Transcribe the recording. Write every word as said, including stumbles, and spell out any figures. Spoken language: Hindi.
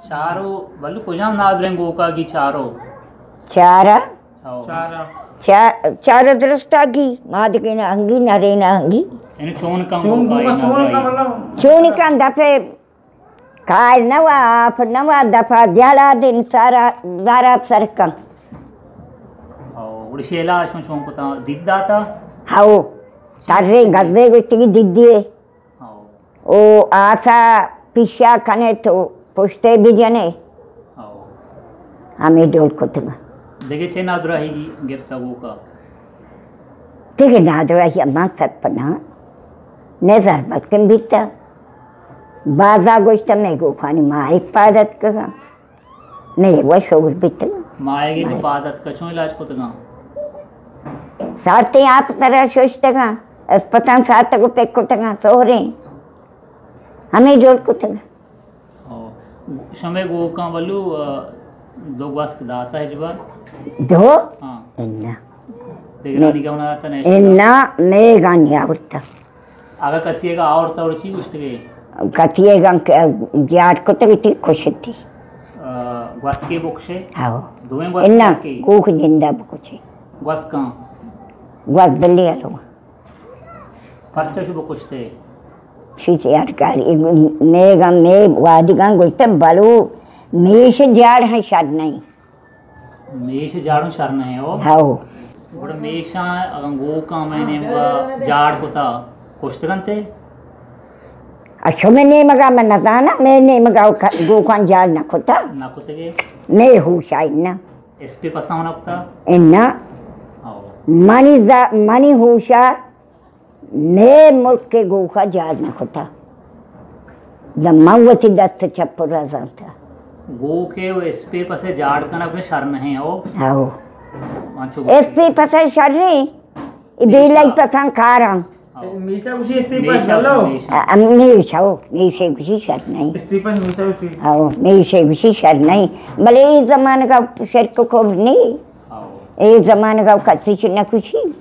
चारो बल्लू कुजाम नादरें गोका की चारो चारा चारा चार चार दृष्टागी मादके ना अंगी नरे ना अंगी इन चोन का गोका चोन का मतलब चोन का दफे काय नवा आप नवा दफा ज्यादा दिन सारा दारा सरकम ओ उड़शेला इसमें चोन को ता दिद्दा था हाओ तारे गद्दे गुट्टी दिद्दिए ओ आशा पिशा कने तो पुष्टे भी जने हमें डोल को तुम देखे छे नादरा ही गिफ्ता गोका देखे नादरा ही अम्मा सत्पना नजर बटकन बीता बाजा गोश्त में गोखानी माए पादत कगा नहीं वो शोर बीता माएगे के पादत कछो इलाज को तगा सारते आप तरह सोचतेगा अस्पताल साथ को पेक को तगा सोरे हमें जोड़ को तगा ओ समय गोका वल्लू दो वास्क दाता है जबा दो हां इन्ना देगरानी का होना आता नहीं इन्ना मैं गानी आवड़ता आगा कसिएगा आवड़ता और ची कुछ के कतिएगा यार को तो ठीक खुश थी वास्के बक्से हां दोवें इन्ना वास्के कोक जिंदा बकुचे वास्का वास बल्ले आलो परचा शुभ कुछ थे शीश यार कारी मेगा में वादिका गुस्ते बालू मेष जाड़ है शाद नहीं मेष जाड़ों शरण है वो हाओ बड़ा मेषा गो का मैंने वो जाड़ होता कोष्टकंते अच्छा मैं नहीं मगा मैं नता ना मैं नहीं मगा गो कान जाड़ ना खोता ना कुते के मैं हूँ शायद ना एसपी पसा होना पता इन्ना मनी जा मनी होशा ने मुल्क के गो का जाड़ ना खोता जब मांगवती दस्त चप्पू रहा था गो के वो एसपी पसे जाड़ का ना अपने शरण है वो हाओ एसपी पसे शरण इबेलाई पसंद खा रहा मीशा उसी एसपी पास चलो नहीं छाओ नहीं से कुछ शर्त नहीं एसपी पास मीशा उसी आओ नहीं से कुछ शर्त नहीं भले इस जमाने का शर्त को नहीं ये जमाने का कच्ची न कुछ